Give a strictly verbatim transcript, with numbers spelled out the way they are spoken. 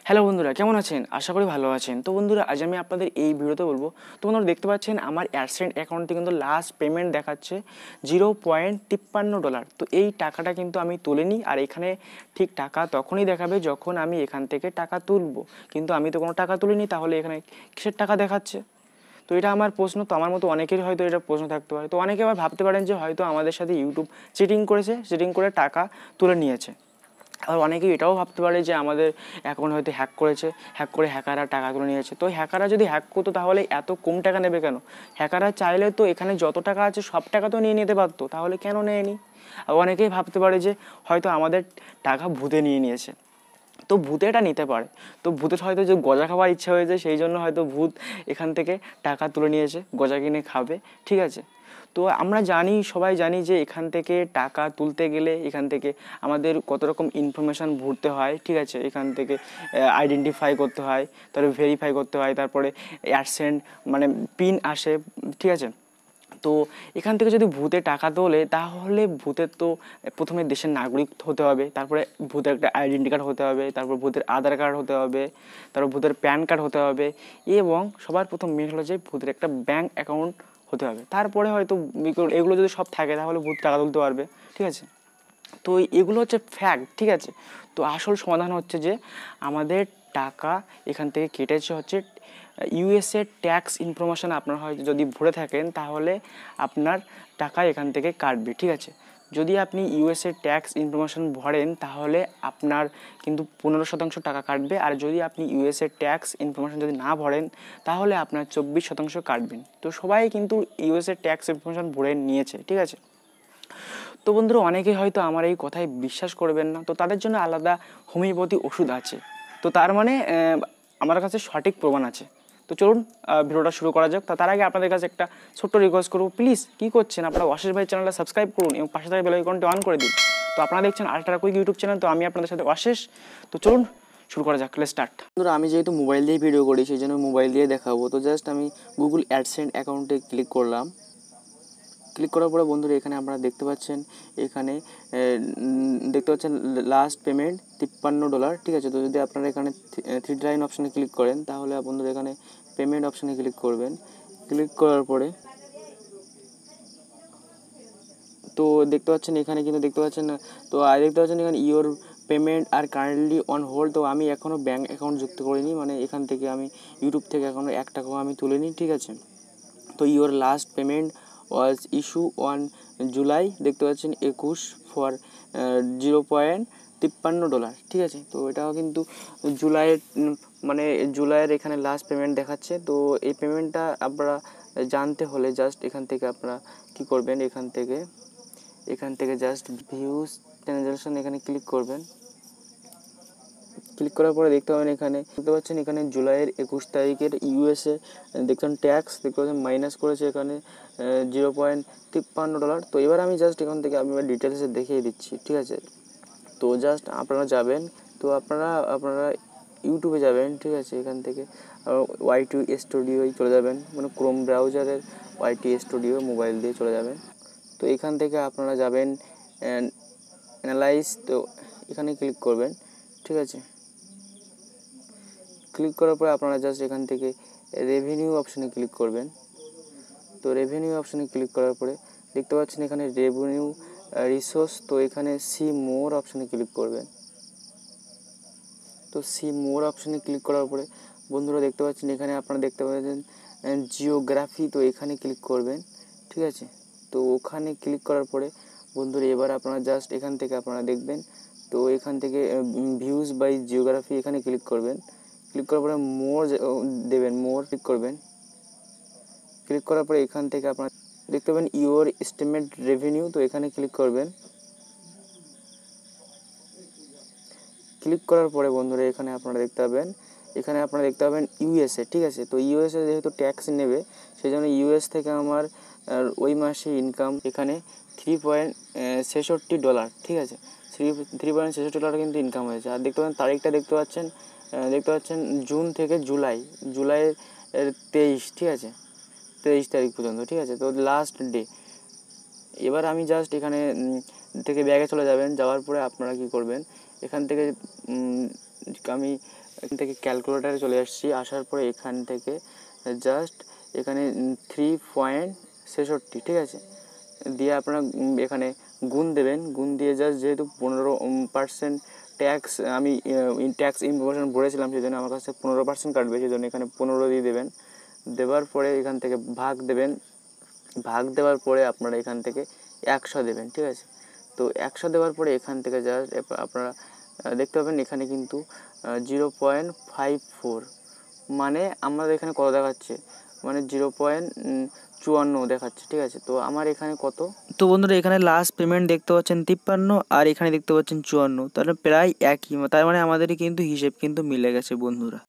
Hello বন্ধুরা, কেমন আছেন? আশা করি ভালো আছেন। তো বন্ধুরা, আজ আমি আপনাদের এই ভিডিওতে বলবো, তো বন্ধুরা দেখতে পাচ্ছেন আমার অ্যাডসেন্স অ্যাকাউন্টে কিন্তু লাস্ট পেমেন্ট দেখাচ্ছে জিরো পয়েন্ট তিপ্পান্ন ডলার। তো এই টাকাটা কিন্তু আমি তুলিনি, আর এখানে ঠিক টাকা তখনই দেখাবে যখন আমি এখান থেকে টাকা তুলবো, কিন্তু আমি তো কোনো টাকা তুলিনি, তাহলে এখানে কিসের টাকা দেখাচ্ছে? তো এটা আমার প্রশ্ন। তো আমার মতো অনেকেরই হয়তো এটা প্রশ্ন থাকতে পারে। তো অনেকে আবার ভাবতে পারেন যে হয়তো আমাদের সাথে ইউটিউব চিটিং করেছে, চিটিং করে টাকা তুলে নিয়েছে। আর অনেকেই এটাও ভাবতে পারে যে আমাদের অ্যাকাউন্ট হয়তো হ্যাক করেছে, হ্যাক করে হ্যাকাররা টাকা তুলে নিয়েছে। তো হ্যাকাররা যদি হ্যাক করতো তাহলে এত কম টাকা নেবে কেন? হ্যাকাররা চাইলে তো এখানে যত টাকা আছে সব টাকা তো নিয়ে নিতে পারতো, তাহলে কেন নেয়নি? আর অনেকেই ভাবতে পারে যে হয়তো আমাদের টাকা ভূতে নিয়ে নিয়েছে। তো ভূতে এটা নিতে পারে। তো ভূতের হয়তো যে গজা খাওয়ার ইচ্ছা হয়েছে, সেই জন্য হয়তো ভূত এখান থেকে টাকা তুলে নিয়েছে, গজা কিনে খাবে, ঠিক আছে? তো আমরা জানি, সবাই জানি যে এখান থেকে টাকা তুলতে গেলে এখান থেকে আমাদের কত রকম ইনফরমেশান ভরতে হয়, ঠিক আছে? এখান থেকে আইডেন্টিফাই করতে হয়, তারপরে ভেরিফাই করতে হয়, তারপরে অ্যাডসেন্স মানে পিন আসে, ঠিক আছে? তো এখান থেকে যদি ভূতে টাকা তোলে তাহলে ভূতের তো প্রথমে দেশের নাগরিক হতে হবে, তারপরে ভূতের একটা আইডেন্টি কার্ড হতে হবে, তারপর ভূতের আধার কার্ড হতে হবে, তারপর ভূতের প্যান কার্ড হতে হবে, এবং সবার প্রথম মেন হলো যে ভূতের একটা ব্যাঙ্ক অ্যাকাউন্ট হতে হবে। তারপরে হয়তো এগুলো যদি সব থাকে তাহলে ভূত টাকা তুলতে পারবে, ঠিক আছে? তো এগুলো হচ্ছে ফ্যাক্ট, ঠিক আছে? তো আসল সমাধান হচ্ছে যে আমাদের টাকা এখান থেকে কেটেছে হচ্ছে ইউএসএ ট্যাক্স ইনফরমেশান আপনার হয় যদি ভরে থাকেন, তাহলে আপনার টাকা এখান থেকে কাটবে, ঠিক আছে? যদি আপনি ইউএসএ ট্যাক্স ইনফরমেশান ভরেন তাহলে আপনার কিন্তু পনেরো শতাংশ টাকা কাটবে, আর যদি আপনি ইউএসএ ট্যাক্স ইনফরমেশান যদি না ভরেন তাহলে আপনার চব্বিশ শতাংশ কাটবেন। তো সবাই কিন্তু ইউএসএ ট্যাক্স ইনফরমেশান ভরে নিয়েছে, ঠিক আছে? তো বন্ধুরা, অনেকেই হয়তো আমার এই কথায় বিশ্বাস করবেন না, তো তাদের জন্য আলাদা হোমিওপ্যাথি ওষুধ আছে। তো তার মানে আমার কাছে সঠিক প্রমাণ আছে। তো চলুন ভিডিওটা শুরু করা যাক। তার আগে আপনাদের কাছে একটা ছোট্ট রিকোয়েস্ট করবো, প্লিজ কী করছেন আপনারা, অশেষ ভাই চ্যানেলটা সাবস্ক্রাইব করুন এবং পাশে থাকা বেল আইকনটি অন করে দিন। তো আপনারা দেখছেন আল্ট্রাকুইক ইউটিউব চ্যানেল, তো আমি আপনাদের সাথে অশেষ। তো চলুন শুরু করা যাক, লেটস স্টার্ট। বন্ধুরা, আমি যেহেতু মোবাইল দিয়ে ভিডিও করি সেই জন্য মোবাইল দিয়ে দেখাবো। তো জাস্ট আমি গুগল অ্যাডসেন্স অ্যাকাউন্টে ক্লিক করলাম। ক্লিক করার পরে বন্ধুরা এখানে আপনারা দেখতে পাচ্ছেন, এখানে দেখতে পাচ্ছেন লাস্ট পেমেন্ট তিপ্পান্ন ডলার, ঠিক আছে? তো যদি আপনারা এখানে থ্রি লাইন অপশানে ক্লিক করেন তাহলে বন্ধুরা এখানে পেমেন্ট অপশানে ক্লিক করবেন। ক্লিক করার পরে তো দেখতে পাচ্ছেন এখানে কিন্তু দেখতে পাচ্ছেন, তো আর দেখতে পাচ্ছেন এখানে ইওর পেমেন্ট আর কারেন্টলি অন হোল্ড। তো আমি এখনও ব্যাঙ্ক অ্যাকাউন্ট যুক্ত করিনি, মানে এখান থেকে আমি ইউটিউব থেকে এখনও এক টাকাও আমি তুলিনি, ঠিক আছে? তো your last payment was issue one July, দেখতে পাচ্ছেন একুশ ফর জিরো পয়েন্ট তিপ্পান্ন ডলার, ঠিক আছে? তো এটাও কিন্তু জুলাইয়ের মানে জুলাইয়ের এখানে লাস্ট পেমেন্ট দেখাচ্ছে। তো এই পেমেন্টটা আপনারা জানতে হলে জাস্ট এখান থেকে আপনারা কী করবেন, এখান থেকে এখান থেকে জাস্ট ভিউজ ট্রানজাকশন এখানে ক্লিক করবেন। ক্লিক করার পরে দেখতে পাবেন এখানে দেখতে পাচ্ছেন এখানে জুলাইয়ের একুশ তারিখের ইউএসএ দেখছেন ট্যাক্স দেখতে পাচ্ছেন মাইনাস করেছে এখানে জিরো পয়েন্ট তিপ্পান্ন ডলার। তো এবার আমি জাস্ট এখান থেকে আমি ডিটেলসে দেখিয়ে দিচ্ছি, ঠিক আছে? তো জাস্ট আপনারা যাবেন, তো আপনারা আপনারা ইউটিউবে যাবেন, ঠিক আছে? এখান থেকে ওয়াইটি স্টুডিওয় চলে যাবেন, মানে ক্রোম ব্রাউজারের ওয়াইটি স্টুডিও মোবাইল দিয়ে চলে যাবেন। তো এখান থেকে আপনারা যাবেন অ্যানালাইজ, তো এখানে ক্লিক করবেন, ঠিক আছে? ক্লিক করার পরে আপনারা জাস্ট এখান থেকে রেভিনিউ অপশানে ক্লিক করবেন। তো রেভিনিউ অপশানে ক্লিক করার পরে দেখতে পাচ্ছেন এখানে রেভিনিউ রিসোর্স, তো এখানে সি মোর অপশানে ক্লিক করবেন। তো সি মোর অপশানে ক্লিক করার পরে বন্ধুরা দেখতে পাচ্ছেন এখানে আপনারা দেখতে পাচ্ছেন জিওগ্রাফি, তো এখানে ক্লিক করবেন, ঠিক আছে? তো ওখানে ক্লিক করার পরে বন্ধুরা এবার আপনারা জাস্ট এখান থেকে আপনারা দেখবেন, তো এখান থেকে ভিউজ বাই জিওগ্রাফি এখানে ক্লিক করবেন। ক্লিক করার পরে মোর দেবেন, মোর ক্লিক করবেন। ক্লিক করার পরে এখান থেকে আপনারা দেখতে পাবেন ইওর এস্টিমেট রেভিনিউ, তো এখানে ক্লিক করবেন। ক্লিক করার পরে বন্ধুরা এখানে আপনারা দেখতে পাবেন এখানে আপনারা দেখতে পাবেন ইউএসএ, ঠিক আছে? তো ইউএসএ যেহেতু ট্যাক্স নেবে সেই জন্য ইউএস থেকে আমার ওই মাসে ইনকাম এখানে থ্রি পয়েন্ট ছেষট্টি ডলার, ঠিক আছে? থ্রি থ্রি পয়েন্ট ছেষট্টি ডলার কিন্তু ইনকাম হয়েছে। আর দেখতে পাবেন তারিখটা দেখতে পাচ্ছেন দেখতে পাচ্ছেন জুন থেকে জুলাই জুলাইয়ের তেইশ, ঠিক আছে? তেইশ তারিখ পর্যন্ত, ঠিক আছে? তো লাস্ট ডে। এবার আমি জাস্ট এখানে থেকে ব্যাগে চলে যাবেন, যাওয়ার পরে আপনারা কি করবেন, এখান থেকে আমি এখান থেকে ক্যালকুলেটারে চলে আসছি, আসার পরে এখান থেকে জাস্ট এখানে থ্রি পয়েন্ট ছেষট্টি, ঠিক আছে, দিয়ে আপনারা এখানে গুণ দেবেন। গুণ দিয়ে জাস্ট যেহেতু পনেরো পার্সেন্ট ট্যাক্স আমি ট্যাক্স ইনফরমেশন ভরেছিলাম, সেই জন্য আমার কাছে পনেরো পার্সেন্ট কাটবে, সেই জন্য এখানে পনেরো দিয়ে দেবেন। দেওয়ার পরে এখান থেকে ভাগ দেবেন। ভাগ দেওয়ার পরে আপনারা এখান থেকে একশো দেবেন, ঠিক আছে। তো একশো দেওয়ার পরে এখান থেকে জাস্ট আপনারা দেখতে পাবেন এখানে কিন্তু জিরো পয়েন্ট ফাইভ ফোর, মানে আমাদের এখানে কত দেখাচ্ছে, মানে জিরো পয়েন্ট চুয়ান্ন দেখাচ্ছে, ঠিক আছে। তো আমার এখানে কত, তো বন্ধুরা এখানে লাস্ট পেমেন্ট দেখতে পাচ্ছেন তিপ্পান্ন, আর এখানে দেখতে পাচ্ছেন চুয়ান্ন, তাহলে প্রায় একই, তার মানে আমাদের কিন্তু হিসেব কিন্তু মিলে গেছে বন্ধুরা।